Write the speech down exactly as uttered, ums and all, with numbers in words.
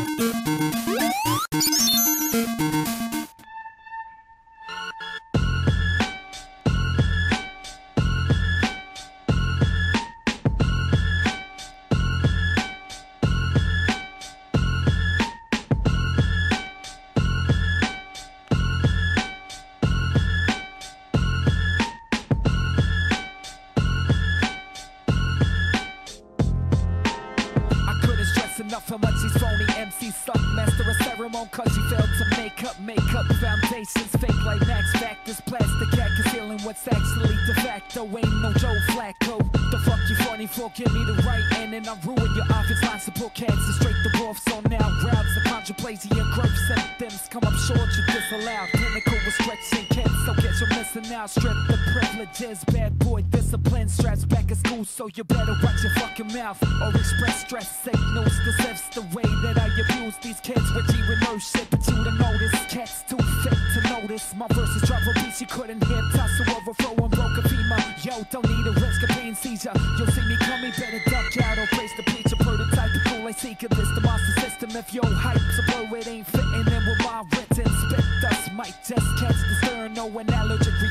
Enough how much these phony M Cs suck. Master a ceremony cause you failed to make up. Make up foundations fake like Max Factors. Plastic cat concealing what's actually de facto. Ain't no Joe Flacco. The fuck you funny for? Give me the right end and I'll ruin your office line. Support cats and straight the wolf. So now routes the chondroplasia and growth symptoms come up short, you disallowed. Clinical restriction kids, so get your missing out. Strip the privileges, bad boy discipline. Straps back at school, so you better watch your fucking mouth or express stress signals. This is the way that I abuse these kids with G with no shit, but you to notice. Cats too fit to notice. My verses drop a beat you couldn't hear. Tussle overflow and broke a femur. Yo, don't need a risk of pain seizure. You'll see me coming, better duck out or place the preacher. Prototype the cool I seek of this, the monster system. If your hype's a blow, it ain't fitting in with my written spit. Dust might just catch the stern, no an allergic